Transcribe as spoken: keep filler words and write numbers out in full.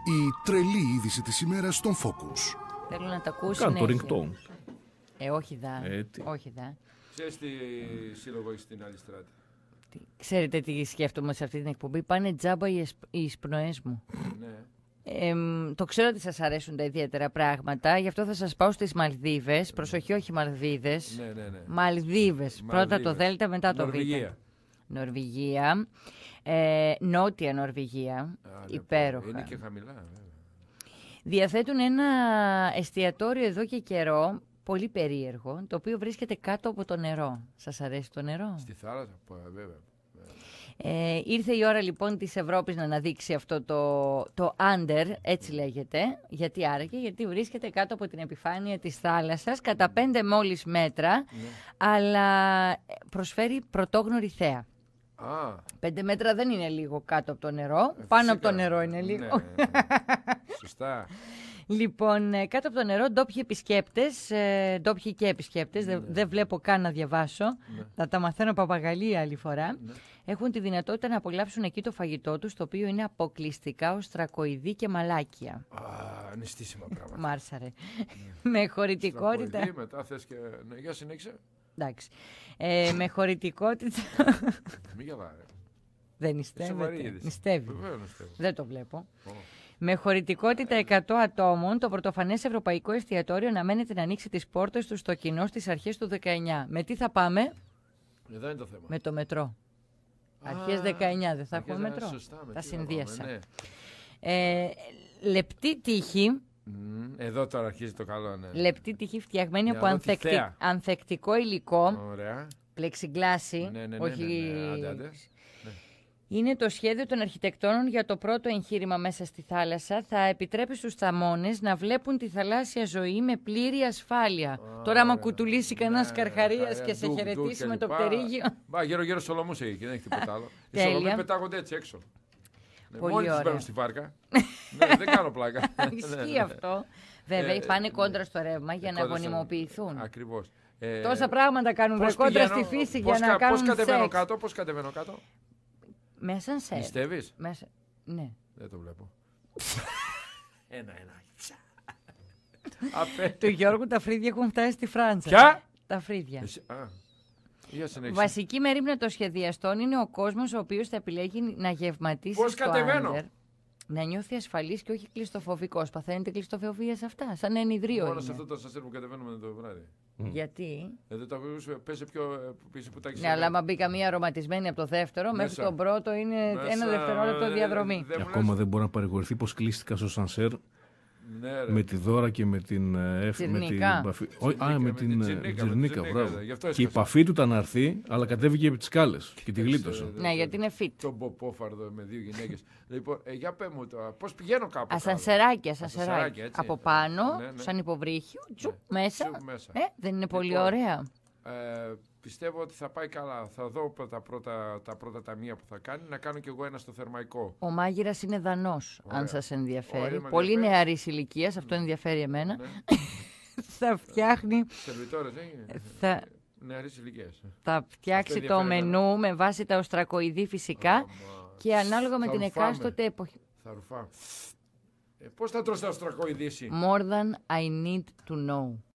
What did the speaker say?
Η τρελή είδηση της ημέρας στον Focus. Θέλω να τα ακούσει. Κάνε το ringtone. Ε, όχι δα. Ε, τι. όχι δα. Ξέρεις τι σύλλογο έχει στην άλλη στράτη. Τι- Ξέρετε τι σκέφτομαι σε αυτή την εκπομπή. Πάνε τζάμπα οι, εσ- οι εισπνοές μου. Ναι. Ε, μ, το ξέρω ότι σας αρέσουν τα ιδιαίτερα πράγματα. Γι' αυτό θα σας πάω στις Μαλδίβες. Προσοχή, όχι Μαλδίδες. Ναι, ναι, ναι. Μαλδίβες. Πρώτα το Μαλδίβες. Δέλτα, μετά το Β. Νορβηγία. Νορβηγία. Ε, νότια Νορβηγία. Α, ναι, υπέροχα. Είναι και χαμηλά. βέβαια. Διαθέτουν ένα εστιατόριο εδώ και καιρό, πολύ περίεργο, το οποίο βρίσκεται κάτω από το νερό. Σας αρέσει το νερό? Στη θάλασσα, πο- βέβαια. Ε, ήρθε η ώρα λοιπόν της Ευρώπης να αναδείξει αυτό το, το under, έτσι λέγεται. Γιατί άραγε? Γιατί βρίσκεται κάτω από την επιφάνεια της θάλασσας, κατά πέντε μόλις μέτρα, Ναι. αλλά προσφέρει πρωτόγνωρη θέα. Α, Πέντε μέτρα δεν είναι λίγο κάτω από το νερό, ε, πάνω από το φυσικά. νερό είναι λίγο. Ναι. Σωστά. Λοιπόν, ε, κάτω από το νερό, ντόπιοι επισκέπτες, ε, ντόπιοι και επισκέπτες, δεν δεν βλέπω καν να διαβάσω, Ναι. θα τα μαθαίνω παπαγαλία άλλη φορά, Ναι. έχουν τη δυνατότητα να απολαύσουν εκεί το φαγητό τους, το οποίο είναι αποκλειστικά οστρακοειδή και μαλάκια. Α, αναισθήσιμα πράγματα. Μ' άρεσε, ρε. Με χωρητικότητα. Στραποειδή, μετά θες και... Ναι, για συνέχισε. Εντάξει. Ε, με χωρητικότητα. Μην γελά, ρε. Δεν Σοβαρή νηστεύεται. είδηση. Νηστεύει. Βεβαίως νηστεύω. Δεν το βλέπω. Ω. Με χωρητικότητα εκατό ατόμων, το πρωτοφανές ευρωπαϊκό εστιατόριο αναμένεται να ανοίξει τις πόρτες του στο κοινό στις αρχές του δεκαεννιά. Με τι θα πάμε? Εδώ είναι το θέμα. Με το μετρό. Α, Αρχές δεκαεννιά δεν θα αρχές έχουμε δεκαεννιά, μετρό. σωστά, με Τα τι θα συνδύασα. πάμε, ναι. Ε, λεπτή τύχη, Μμ, Εδώ τώρα αρχίζει το καλό, ναι. λεπτή τύχη φτιαγμένη Για από να δω τη ανθεκτι- θέα. ανθεκτικό υλικό, Ωραία. πλεξιγκλάσι, Ναι, ναι, ναι, όχι... ναι, ναι, άντε, άντε. Είναι το σχέδιο των αρχιτεκτόνων για το πρώτο εγχείρημα μέσα στη θάλασσα. Θα επιτρέπει στους θαμώνες να βλέπουν τη θαλάσσια ζωή με πλήρη ασφάλεια. Τώρα, άμα Ωραία. κουτουλήσει κανένας Ναι, καρχαρίας χαρία, και σε ντουκ, χαιρετήσει ντουκ με το κλπ. πτερίγιο. Μπα, γύρω γύρω σολομούς έχει και δεν έχει τίποτα άλλο. Οι Τέλεια. σολομοί πετάγονται έτσι έξω. Ναι, Πολύ μόλις τους ωραία. μπαίνουν στη βάρκα. Ναι, δεν κάνω πλάκα. Ισχύει αυτό. Βέβαια, Ε, πάνε ναι. κόντρα στο ρεύμα για να Κόντρα στο- γονιμοποιηθούν. Ακριβώς. Ε, Τόσα πράγματα κάνουν βρε πώς κόντρα πηγαίνω- στη φύση πώς για να κα- Πώς κάνουν κατεβαίνω σεξ. κάτω, πώς κατεβαίνω κάτω. Μέσα σε. Νηστεύεις. Μέσα... Ναι. Δεν το βλέπω. Ένα, ένα. Απέ. Του Γιώργου τα φρύδια έχουν φτάσει στη Φράντσα. Ποια? Τα φρύδια. Εσύ- Α, για συνέχισε. Βασική μερίμνα των σχεδιαστών είναι ο κόσμος ο οποίος θα επιλέγει να γευματίσει Πώς στο κατεβαίνω? άντερ, να νιώθει ασφαλής και όχι κλειστοφοβικός. Παθαίνετε κλειστοφοβία σε αυτά, σαν ενιδρίο Μόνο είναι. σε αυτό το σασέρ που κατεβαίνουμε το βράδυ. Γιατί? Εδώ τα πέσει πιο ε, πίσω που τα έχεις. Ναι, αλλά άμα μπήκα μία αρωματισμένη από το δεύτερο, μέχρι Μέσα. τον πρώτο είναι Μέσα, ένα δευτερόλεπτο ε, διαδρομή. δεν Και μου ακόμα λες. δεν μπορώ να παρηγορηθεί πως κλείστηκα στο σανσέρ Ναι, ρε. με τη Δώρα και με την ε, Εφ. Με την Τσιρνίκα. επαφή. Όχι, α, με με την την ε, Τσιρνίκα, με την Τζιρνίκα, Τσιρνίκα, μπράβο. γι' αυτό Και η έσκασα. επαφή του ήταν να έρθει, αλλά κατέβηκε από τις σκάλες και τη γλίτωσα. Ε, Ναι, γιατί είναι fit. Τον Ποπόφαρδο με δύο γυναίκες. Λοιπόν, ε, για πέ μου τώρα, πώς πηγαίνω κάπου. Ασανσεράκια, Ασανσεράκια, ασανσεράκια. έτσι. Από πάνω, Ναι, ναι. σαν υποβρύχιο, τσουπ, Ναι. μέσα. Τσουπ, μέσα. Ε, δεν είναι πολύ Λοιπόν, ωραία. Ε, πιστεύω ότι θα πάει καλά. Θα δω τα πρώτα, τα πρώτα ταμεία που θα κάνει. Να κάνω κι εγώ ένα στο θερμαϊκό. Ο μάγειρας είναι Δανός, Ωραία. αν σας ενδιαφέρει. Ωραία, με Πολύ ενδιαφέρει. νεαρής ηλικίας, αυτό ενδιαφέρει εμένα. Ναι. θα φτιάχνει, Σερβιτόρες, δεν θα, νεαρής ηλικίας. θα φτιάξει Αυτό το ενδιαφέρει μενού με βάση τα οστρακοειδή φυσικά Άμα. και ανάλογα με Θα την ρουφάμε. εκάστοτε εποχή. Θα ρουφά. Ε, πώς θα τρως τα οστρακοειδήσει. More than I need to know.